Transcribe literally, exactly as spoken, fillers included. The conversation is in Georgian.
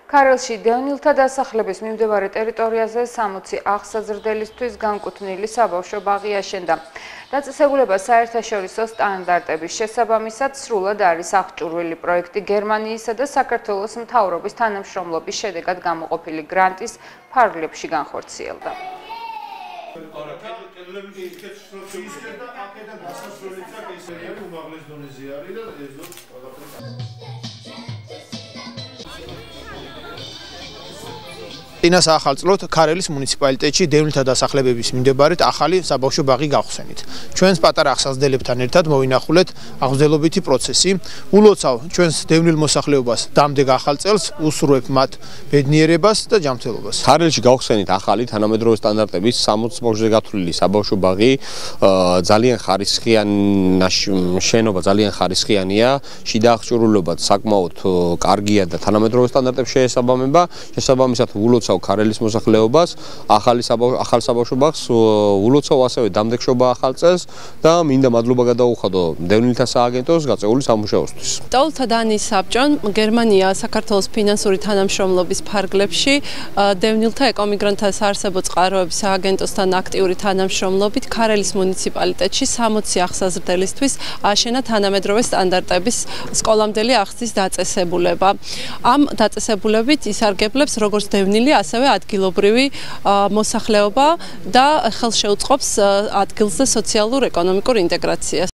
ქარელში დევნილთა დასახლების მიმდებარე ტერიტორიაზე სამოცი აღსაზრდელისთვის განკუთვნილი საბავშვო ბაღი აშენდა. დაწესებულება საერთაშორისო სტანდარტების შესაბამისად სრულად არის აღჭურვილი პროექტი გერმანიისა და საქართველოს მთავრობის თანამშრომლობის შედეგად გამოყოფილი გრანტის ფარგლებში განხორციელდა. წინას ახალწლოდ ქარელის მუნიციპალიტეტში დევნილთა დასახლებების მიმდებარედ ახალი საბავშვო ბაღი გავხსენით. ჩვენს პატარა აღსაზრდელებთან ერთად მოვინახულეთ აღზრდელობითი პროცესი. ულოცავ ჩვენს დევნილ მოსახლეობას დამდეგ ახალ წელს, უსურვებ მათ ბედნიერებას და ჯანმრთელობას. ქარელში გავხსენით ახალი თანამედროვე სტანდარტების სამოცი ბავშვზე გათვლილი საბავშვო ბაღი, ძალიან ხარისხიანი შენობა, ძალიან ხარისხიანია, შიდა აღჭურვილობაც საკმაოდ კარგია და თანამედროვე სტანდარტებს შეესაბამება. შესაბამისად ულოცავ ქარელის მოსახლეობას, ახალი ახალ საბავშვო ბაღს ულოცავ ასევე დამდეგშობა ახალ წელს და მინდა მადლობა გადაუხადო დევნილთა სააგენტოს გაწეული სამუშაოსთვის. Ტოლთა დანიის საბჭომ გერმანია საქართველოს ფინანსური თანამშრომლობის ფარგლებში დევნილთა ეკომიგრანტთა საარსებო წყაროების სააგენტოსთან აქტიური თანამშრომლობით ქარელის მუნიციპალიტეტში სამოცი აღსაზრდელისთვის აშენა თანამედროვე სტანდარტების სკოლამდელი აღზრდის დაწესებულება. ამ დაწესებულებით ისარგებლებს როგორც დევნილი, ასევე ადგილობრივი მოსახლეობა და ხელშეუწყობს ადგილზე სოციალურ-ეკონომიკურ ინტეგრაციას.